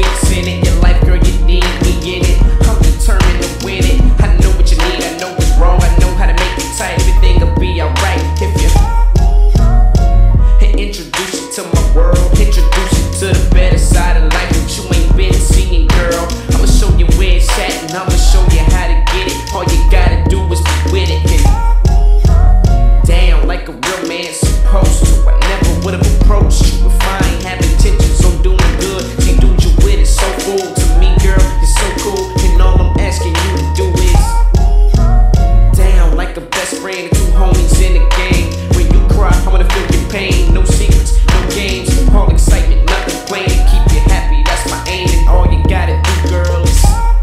chance in it. Your life, girl, you need me in it. I'm determined to win it. I know what you need, I know what's wrong, I know how to make it tight. Everything will be alright if you introduce you to my world, introduce you to the better side of life that you ain't been seeing, girl. I'ma show you where it's at, and I'ma show you how to get it. All you gotta do is be with it. And down like a real man supposed to. I never would've approached you if I ain't have intentions on doing good. See, dude, you with it so cool to me, girl. You're so cool, and all I'm asking you to do is down like a best friend and two homies in the game. When you cry, I wanna feel your pain. No secrets, no games, all excitement, nothing plain. Keep you happy, that's my aim, and all you gotta do, girl, is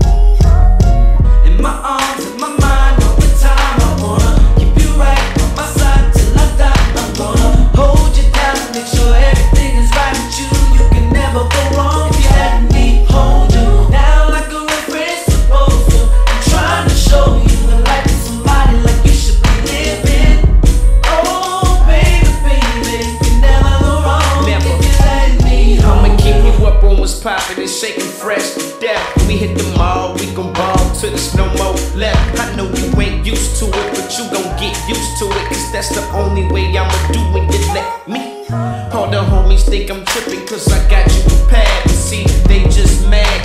in my arms, in my mind, all the time. I wanna keep you right on my side till I die. I'm gonna hold you down, make sure everything is right with you. You can never go wrong if you let me hold you down like a real friend supposed to. I'm trying to show you the life of somebody like you should be living. Oh, baby, baby, you can never go wrong if you let me hold you. I'ma keep you up on what's poppin' and shaking fresh to death. When we hit the mall, we gon' ball till there's no more left. I know you ain't used to it, but you gon' get used to it, cause that's the only way I'ma do when you let me. All the homies think I'm trippin' cause I got you a pad, but see, they just mad